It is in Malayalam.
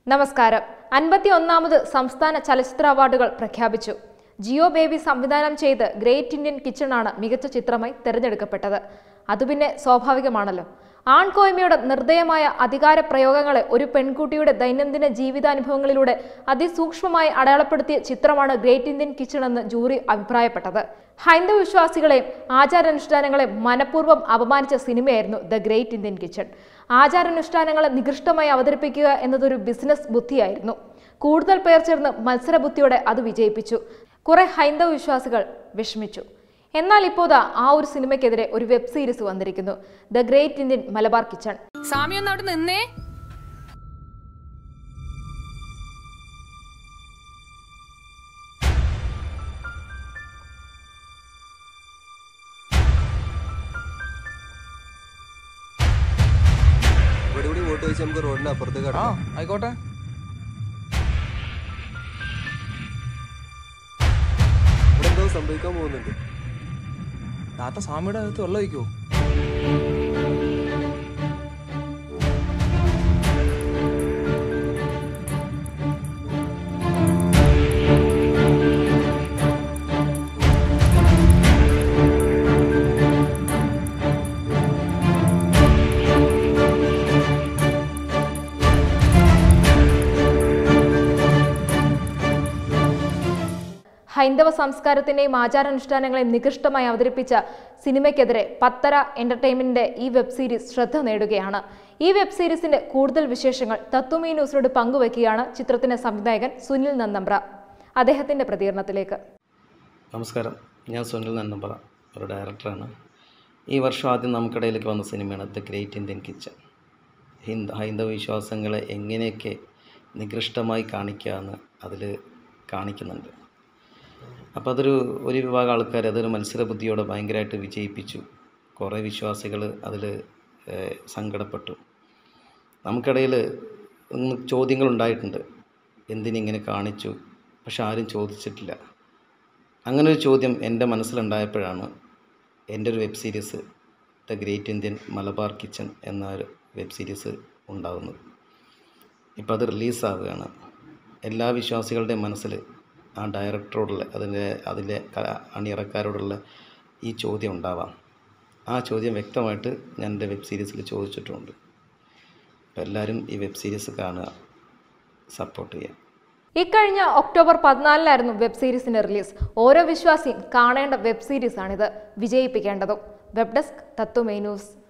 നമസ്കാരം. 51ാമത് സംസ്ഥാന ചലച്ചിത്ര അവാർഡുകൾ പ്രഖ്യാപിച്ചു. ജിയോ ബേബി സംവിധാനം ചെയ്ത് ഗ്രേറ്റ് ഇന്ത്യൻ കിച്ചൺ ആണ് മികച്ച ചിത്രമായി തിരഞ്ഞെടുക്കപ്പെട്ടത്. അതുപിന്നെ സ്വാഭാവികമാണല്ലോ. ആൺകോയ്മയുടെ നിർദ്ദയമായ അധികാര പ്രയോഗങ്ങളെ ഒരു പെൺകുട്ടിയുടെ ദൈനംദിന ജീവിതാനുഭവങ്ങളിലൂടെ അതിസൂക്ഷ്മമായി അടയാളപ്പെടുത്തിയ ചിത്രമാണ് ഗ്രേറ്റ് ഇന്ത്യൻ കിച്ചൺ എന്ന് ജൂറി അഭിപ്രായപ്പെട്ടത്. ഹൈന്ദവ വിശ്വാസികളെയും ആചാരാനുഷ്ഠാനങ്ങളെ മനഃപൂർവ്വം അപമാനിച്ച സിനിമയായിരുന്നു ദ ഗ്രേറ്റ് ഇന്ത്യൻ കിച്ചൺ. ആചാരാനുഷ്ഠാനങ്ങളെ നികൃഷ്ടമായി അവതരിപ്പിക്കുക എന്നതൊരു ബിസിനസ് ബുദ്ധിയായിരുന്നു. കൂടുതൽ പേർ ചേർന്ന് മത്സരബുദ്ധിയോടെ അത് വിജയിപ്പിച്ചു. കുറെ ഹൈന്ദവ വിശ്വാസികൾ വിഷമിച്ചു. എന്നാൽ ഇപ്പോഴാ ആ ഒരു സിനിമയ്ക്കെതിരെ ഒരു വെബ് സീരീസ് വന്നിരിക്കുന്നു, the great Indian Malabar kitchen. സാമിയൊന്ന് അവിടെ നിന്നേ. ആയിക്കോട്ടെ. ഇവിടെ സംഭവിക്കാൻ പോകുന്നുണ്ട്. താത്ത സ്വാമിയുടെ അകത്ത് വെള്ളം ഒഴിക്കുവോ? ഹൈന്ദവ സംസ്കാരത്തിന്റെയും ആചാരാനുഷ്ഠാനങ്ങളെയും നികൃഷ്ടമായി അവതരിപ്പിച്ച സിനിമയ്ക്കെതിരെ പത്തര എന്റർടൈൻമെന്റിന്റെ ഈ വെബ് സീരീസ് ശ്രദ്ധ നേടുകയാണ്. ഈ വെബ് സീരീസിന്റെ കൂടുതൽ വിശേഷങ്ങൾ തത്വമയി ന്യൂസിനോട് പങ്കുവയ്ക്കുകയാണ് ചിത്രത്തിന്റെ സംവിധായകൻ സുനിൽ നന്നമ്പ്ര. അദ്ദേഹത്തിന്റെ പ്രതികരണത്തിലേക്ക്. നമസ്കാരം, ഞാൻ സുനിൽ നന്നമ്പ്ര, ഒരു ഡയറക്ടറാണ്. ഈ വർഷം ആദ്യം നമുക്കിടയിലേക്ക് വന്ന സിനിമയാണ് ദ ഗ്രേറ്റ് ഇന്ത്യൻ കിച്ചൺ. ഹൈന്ദവ വിശ്വാസങ്ങളെ എങ്ങനെയൊക്കെ നികൃഷ്ടമായി കാണിക്കാമെന്ന് അതിൽ കാണിക്കുന്നുണ്ട്. അപ്പോൾ ഒരു വിഭാഗം ആൾക്കാർ അതൊരു മത്സരബുദ്ധിയോടെ ഭയങ്കരമായിട്ട് വിജയിപ്പിച്ചു. കുറേ വിശ്വാസികൾ അതിൽ സങ്കടപ്പെട്ടു. നമുക്കിടയിൽ ചോദ്യങ്ങളുണ്ടായിട്ടുണ്ട്, എന്തിനിങ്ങനെ കാണിച്ചു, പക്ഷെ ആരും ചോദിച്ചിട്ടില്ല. അങ്ങനൊരു ചോദ്യം എൻ്റെ മനസ്സിലുണ്ടായപ്പോഴാണ് എൻ്റെ ഒരു web series the great Indian Malabar kitchen എന്നൊരു വെബ് സീരീസ് ഉണ്ടാകുന്നത്. ഇപ്പോൾ അത് റിലീസാവുകയാണ്. എല്ലാ വിശ്വാസികളുടെയും മനസ്സിൽ ആ ഡയറക്ടറോടുള്ള അതിൻ്റെ അണിയറക്കാരോടുള്ള ഈ ചോദ്യം ഉണ്ടാവാം. ആ ചോദ്യം വ്യക്തമായിട്ട് ഞാൻ എൻ്റെ വെബ് സീരീസിൽ ചോദിച്ചിട്ടുമുണ്ട്. അപ്പോൾ എല്ലാവരും ഈ വെബ് സീരീസ് കാണുക, സപ്പോർട്ട് ചെയ്യുക. ഇക്കഴിഞ്ഞ ഒക്ടോബർ 14 വെബ് സീരീസിന്റെ റിലീസ്. ഓരോ വിശ്വാസിയും കാണേണ്ട വെബ് സീരീസാണിത്, വിജയിപ്പിക്കേണ്ടതും. Web desk Tatwamayi news.